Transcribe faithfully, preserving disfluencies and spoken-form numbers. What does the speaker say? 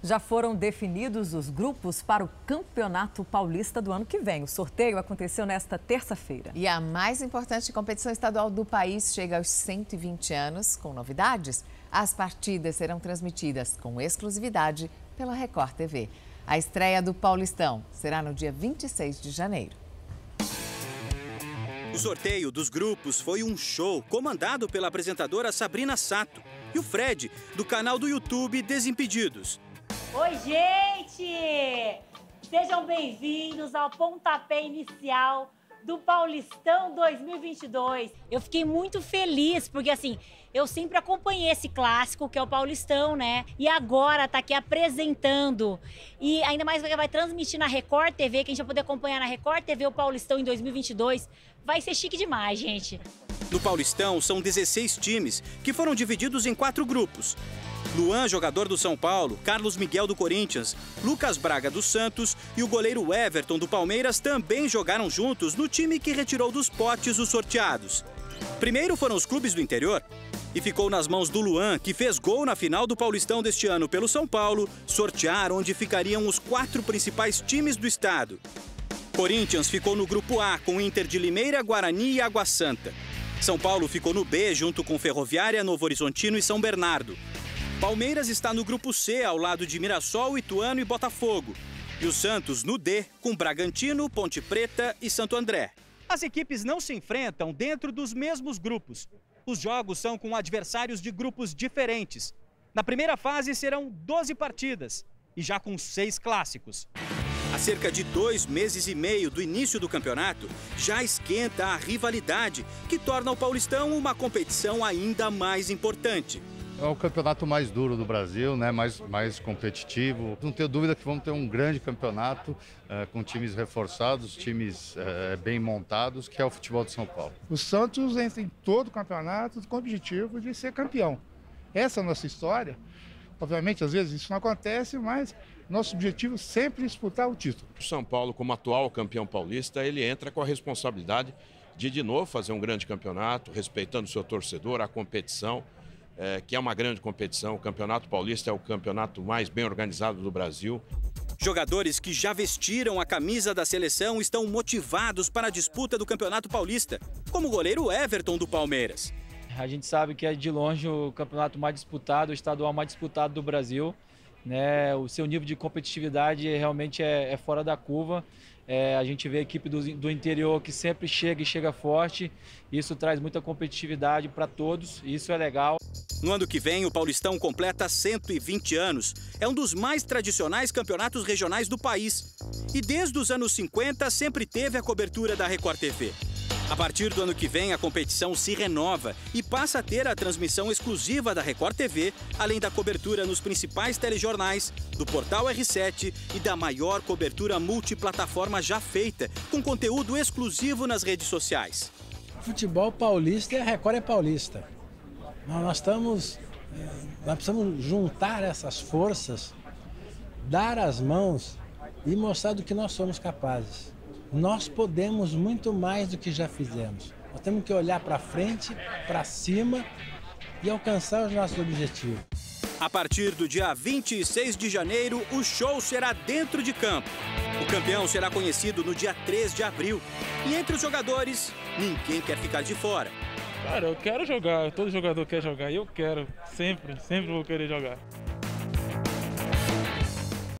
Já foram definidos os grupos para o Campeonato Paulista do ano que vem. O sorteio aconteceu nesta terça-feira. E a mais importante competição estadual do país chega aos cento e vinte anos. Com novidades, as partidas serão transmitidas com exclusividade pela Record T V. A estreia do Paulistão será no dia vinte e seis de janeiro. O sorteio dos grupos foi um show comandado pela apresentadora Sabrina Sato e o Fred, do canal do YouTube Desimpedidos. Oi, gente! Sejam bem-vindos ao pontapé inicial do Paulistão dois mil e vinte e dois. Eu fiquei muito feliz, porque assim, eu sempre acompanhei esse clássico, que é o Paulistão, né? E agora tá aqui apresentando. E ainda mais vai transmitir na Record T V, que a gente vai poder acompanhar na Record T V o Paulistão em dois mil e vinte e dois. Vai ser chique demais, gente. No Paulistão, são dezesseis times, que foram divididos em quatro grupos. Luan, jogador do São Paulo, Carlos Miguel do Corinthians, Lucas Braga do Santos e o goleiro Everton do Palmeiras também jogaram juntos no time que retirou dos potes os sorteados. Primeiro foram os clubes do interior e ficou nas mãos do Luan, que fez gol na final do Paulistão deste ano pelo São Paulo, sortear onde ficariam os quatro principais times do estado. Corinthians ficou no grupo A com Inter de Limeira, Guarani e Água Santa. São Paulo ficou no B junto com Ferroviária, Novo Horizontino e São Bernardo. Palmeiras está no grupo C, ao lado de Mirassol, Ituano e Botafogo. E o Santos no D, com Bragantino, Ponte Preta e Santo André. As equipes não se enfrentam dentro dos mesmos grupos. Os jogos são com adversários de grupos diferentes. Na primeira fase serão doze partidas, e já com seis clássicos. Há cerca de dois meses e meio do início do campeonato, já esquenta a rivalidade, que torna o Paulistão uma competição ainda mais importante. É o campeonato mais duro do Brasil, né? mais, mais competitivo. Não tenho dúvida que vamos ter um grande campeonato uh, com times reforçados, times uh, bem montados, que é o futebol de São Paulo. O Santos entra em todo o campeonato com o objetivo de ser campeão. Essa é a nossa história. Obviamente, às vezes isso não acontece, mas nosso objetivo sempre é disputar o título. O São Paulo, como atual campeão paulista, ele entra com a responsabilidade de, de novo, fazer um grande campeonato, respeitando o seu torcedor, a competição. É, que é uma grande competição. O Campeonato Paulista é o campeonato mais bem organizado do Brasil. Jogadores que já vestiram a camisa da seleção estão motivados para a disputa do Campeonato Paulista, como o goleiro Everton do Palmeiras. A gente sabe que é de longe o campeonato mais disputado, o estadual mais disputado do Brasil, né? O seu nível de competitividade realmente é, é fora da curva. É, a gente vê a equipe do, do interior que sempre chega e chega forte. Isso traz muita competitividade para todos e isso é legal. No ano que vem, o Paulistão completa cento e vinte anos. É um dos mais tradicionais campeonatos regionais do país. E desde os anos cinquenta sempre teve a cobertura da Record T V. A partir do ano que vem, a competição se renova e passa a ter a transmissão exclusiva da Record T V, além da cobertura nos principais telejornais, do Portal R sete e da maior cobertura multiplataforma já feita, com conteúdo exclusivo nas redes sociais. Futebol paulista e a Record é paulista. Nós estamos, nós precisamos juntar essas forças, dar as mãos e mostrar do que nós somos capazes. Nós podemos muito mais do que já fizemos. Nós temos que olhar para frente, para cima e alcançar os nossos objetivos. A partir do dia vinte e seis de janeiro, o show será dentro de campo. O campeão será conhecido no dia três de abril. E entre os jogadores, ninguém quer ficar de fora. Cara, eu quero jogar, todo jogador quer jogar e eu quero, sempre, sempre vou querer jogar.